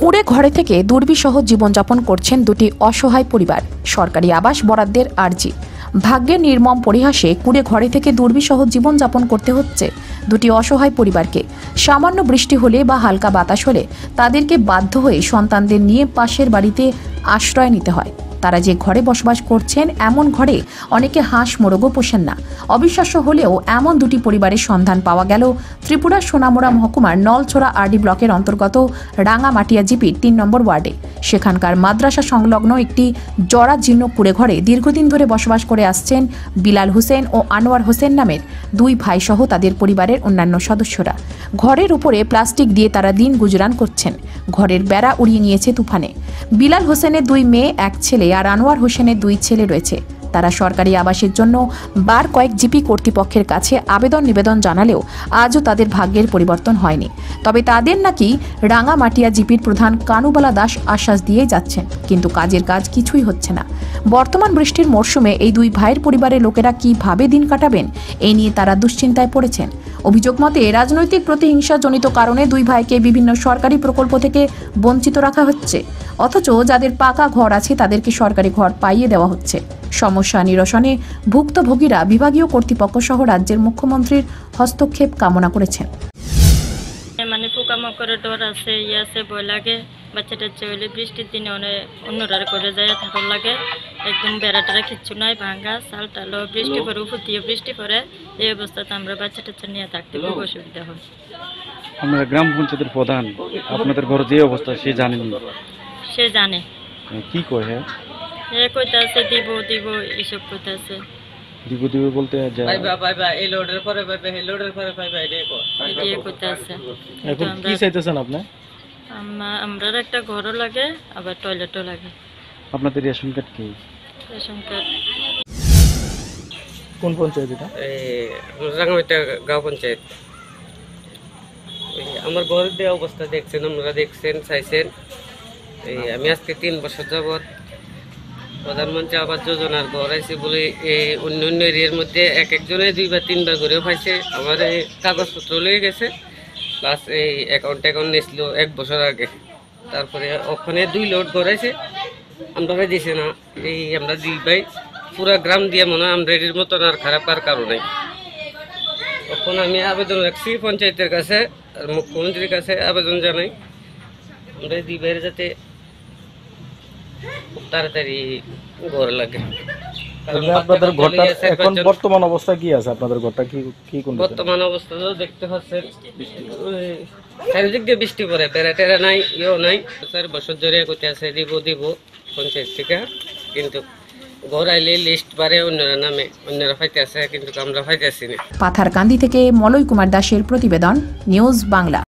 কুড়ে ঘরে থেকে দুর্বিষহ জীবনযাপন করছেন দুটি অসহায় পরিবার। সরকারি আবাস বরাদ্দের আর্জি। ভাগ্যের নির্মম পরিহাসে কুড়ে ঘরে থেকে দুর্বিষহ জীবনযাপন করতে হচ্ছে দুটি অসহায় পরিবারকে। সামান্য বৃষ্টি হলে বা হালকা বাতাস হলে তাদেরকে বাধ্য হয়ে সন্তানদের নিয়ে পাশের বাড়িতে আশ্রয় নিতে হয়। তারা যে ঘরে বসবাস করছেন এমন ঘরে অনেকে হাঁস মোরগও পোষেন না। অবিশ্বাস্য হলেও এমন দুটি পরিবারের সন্ধান পাওয়া গেল ত্রিপুরার সোনামুড়া মহকুমার নলছড়া আরডি ব্লকের অন্তর্গত রাঙামাটিয়া জিপির ৩ নম্বর ওয়ার্ডে। সেখানকার মাদ্রাসা সংলগ্ন একটি জরাজীর্ণ কুড়ে ঘরে দীর্ঘদিন ধরে বসবাস করে আসছেন বিলাল হোসেন ও আনোয়ার হোসেন নামের দুই ভাই সহ তাদের পরিবারের অন্যান্য সদস্যরা। ঘরের উপরে প্লাস্টিক দিয়ে তারা দিন গুজরান করছেন। ঘরের বেড়া উড়িয়ে নিয়েছে তুফানে। বিলাল হোসেনের 2 মেয়ে, 1 ছেলে আর আনোয়ার হোসেনের 2 ছেলে রয়েছে। তারা সরকারি আবাসের জন্য বার কয়েক জিপি কর্তৃপক্ষের কাছে আবেদন নিবেদন জানালেও আজও তাদের ভাগ্যের পরিবর্তন হয়নি। তবে তাদের নাকি রাঙামাটিয়া জিপির প্রধান কানুবালা দাস আশ্বাস দিয়ে যাচ্ছেন, কিন্তু কাজের কাজ কিছুই হচ্ছে না। বর্তমান বৃষ্টির মরশুমে এই 2 ভাইয়ের পরিবারের লোকেরা কিভাবে দিন কাটাবেন এই নিয়ে তারা দুশ্চিন্তায় পড়েছেন। অভিযোগ মতে রাজনৈতিক প্রতিহিংসাজনিত কারণে 2 ভাইকে বিভিন্ন সরকারি প্রকল্প থেকে বঞ্চিত রাখা হচ্ছে, অথচ যাদের পাকা ঘর আছে তাদেরকে সরকারি ঘর পাইয়ে দেওয়া হচ্ছে। সমস্যা নিরসনে ভুক্তভোগীরা বিভাগীয় কর্তৃপক্ষ সহ রাজ্যের মুখ্যমন্ত্রীর হস্তক্ষেপ কামনা করেছেন। মানে পোকামাকড়ের ডর আছে, আছে ভয় লাগে। বাচ্চাটা হলে বৃষ্টির দিনে অন্যরা করে যায় থাকার লাগে। একদম বেড়াটারা কিচ্ছু নাই, ভাঙ্গা চাল টালো, বৃষ্টি পরে উপর দিয়ে বৃষ্টি পরে। এই অবস্থাতে আমরা বাচ্চাটা নিয়ে থাকতে খুব অসুবিধা হয়। আমরা গ্রাম পঞ্চায়েতের প্রধান, আপনাদের ঘর যে অবস্থা সে জানেন? সে জানে। কি কয়? হ্যাঁ কইতে আছে দিব দিব এইসব কইতে আছে। দিব দিব বলতে এই লোডের পরে পাইবে, এই লোডের পরে পাইবে, এটাই কইতে আছে। এখন কি চাইতেছেন আপনি? আমরা একটা ঘরও লাগে, আবার টয়লেটও লাগে। আপনাদের রেশন কার্ড কি? রেশন কার্ড কোন পঞ্চায়েত এটা? রাঙামাটিয়া গাঁও পঞ্চায়েত। আমার ঘরের যে অবস্থা দেখছেন, আপনারা দেখছেন, চাইছেন। আমি আজকে 3 বছর যাবৎ প্রধানমন্ত্রী আবাস যোজনার ঘর আইসি বলে অন্য অন্য এরিয়ার মধ্যে একজনে 2 বা 3 বার ঘুরেও পাইছে। আমার এই কাগজপত্র লেগে গেছে, প্লাস এই অ্যাকাউন্ট নিয়েছিল 1 বছর আগে। তারপরে ওখানে 2 লোড ঘরাইছে, আমরা দিছে না। এই আমরা 2 ভাই পুরা গ্রাম দিয়ে মনে হয় আমরা এর মতন আর খারাপ আর কারো নাই। তখন আমি আবেদন রাখছি পঞ্চায়েতের কাছে আর মুখ্যমন্ত্রীর কাছে আবেদন জানাই আমরা 2 ভাইয়ের যাতে তাড়াতাড়ি ঘর লাগে। আপনাদের ঘরটা এখন বর্তমান অবস্থা কি আছে? আপনাদের ঘরটা কি কোন বর্তমান অবস্থা তো দেখতে পাচ্ছেন, চারিদিক দিয়ে বৃষ্টি পড়ে, বেড়া টেরা নাই, ইয়েও নাই। 4 বছর ধরে কোথায় আছে দিব পঞ্চায়েত থেকে, কিন্তু ঘর আইলে লিস্ট বাড়ে অন্যরা নামে, অন্যরা ফাইতে আছে, কিন্তু আমরা ফাইতে আসি না। পাথারকান্দি থেকে মলয় কুমার দাসের প্রতিবেদন, নিউজ বাংলা।